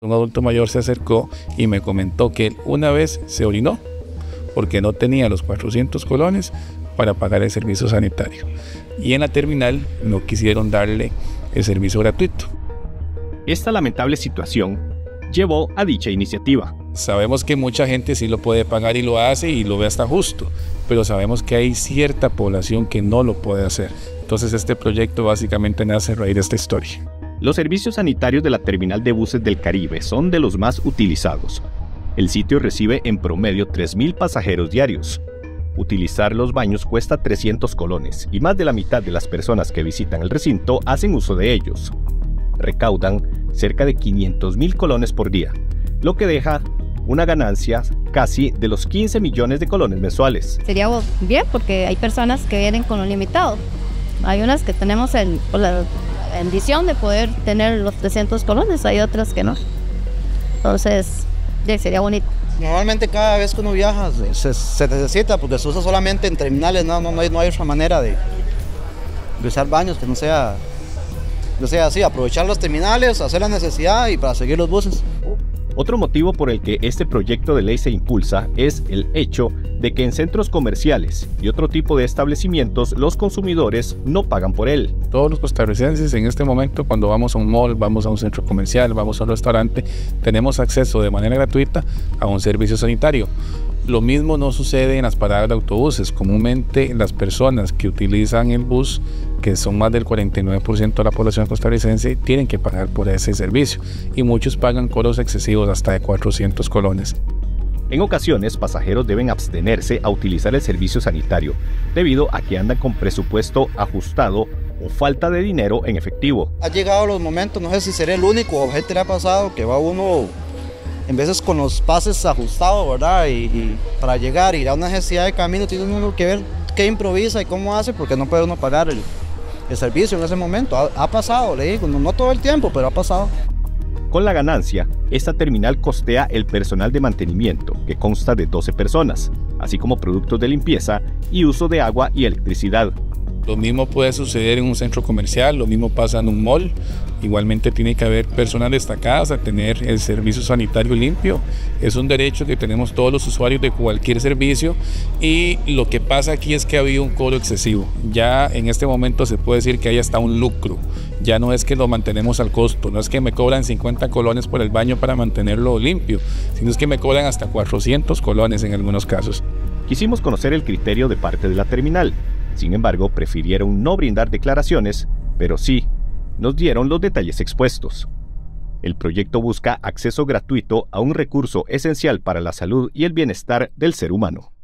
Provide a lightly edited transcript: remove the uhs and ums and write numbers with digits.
Un adulto mayor se acercó y me comentó que él una vez se orinó porque no tenía los 400 colones para pagar el servicio sanitario. Y en la terminal no quisieron darle el servicio gratuito. Esta lamentable situación llevó a dicha iniciativa. Sabemos que mucha gente sí lo puede pagar y lo hace y lo ve hasta justo, pero sabemos que hay cierta población que no lo puede hacer. Entonces este proyecto básicamente nace a raíz de esta historia. Los servicios sanitarios de la terminal de buses del Caribe son de los más utilizados. El sitio recibe en promedio 3.000 pasajeros diarios. Utilizar los baños cuesta 300 colones y más de la mitad de las personas que visitan el recinto hacen uso de ellos. Recaudan cerca de 500.000 colones por día, lo que deja una ganancia casi de los 15 millones de colones mensuales. Sería bien porque hay personas que vienen con lo limitado. Hay unas que tenemos la bendición de poder tener los 300 colones, hay otras que no. Entonces, sería bonito. Normalmente cada vez que uno viaja se necesita porque se usa solamente en terminales, no hay otra manera de usar baños que no sea así, aprovechar las terminales, hacer la necesidad y para seguir los buses. Otro motivo por el que este proyecto de ley se impulsa es el hecho de que en centros comerciales y otro tipo de establecimientos los consumidores no pagan por él. Todos los costarricenses en este momento, cuando vamos a un mall, vamos a un centro comercial, vamos a un restaurante, tenemos acceso de manera gratuita a un servicio sanitario. Lo mismo no sucede en las paradas de autobuses. Comúnmente las personas que utilizan el bus, que son más del 49% de la población costarricense, tienen que pagar por ese servicio y muchos pagan cobros excesivos hasta de 400 colones. En ocasiones, pasajeros deben abstenerse a utilizar el servicio sanitario debido a que andan con presupuesto ajustado o falta de dinero en efectivo. Ha llegado los momentos, no sé si seré el único o gente le ha pasado, que va uno en veces con los pases ajustados, ¿verdad? Y para llegar y a una necesidad de camino tiene uno que ver qué improvisa y cómo hace porque no puede uno pagar el servicio en ese momento. Ha pasado, le digo, no todo el tiempo, pero ha pasado. Con la ganancia, esta terminal costea el personal de mantenimiento, que consta de 12 personas, así como productos de limpieza y uso de agua y electricidad. Lo mismo puede suceder en un centro comercial, lo mismo pasa en un mall. Igualmente tiene que haber personas destacadas a tener el servicio sanitario limpio. Es un derecho que tenemos todos los usuarios de cualquier servicio y lo que pasa aquí es que ha habido un cobro excesivo. Ya en este momento se puede decir que hay hasta un lucro. Ya no es que lo mantenemos al costo, no es que me cobran 50 colones por el baño para mantenerlo limpio, sino es que me cobran hasta 400 colones en algunos casos. Quisimos conocer el criterio de parte de la terminal. Sin embargo, prefirieron no brindar declaraciones, pero sí nos dieron los detalles expuestos. El proyecto busca acceso gratuito a un recurso esencial para la salud y el bienestar del ser humano.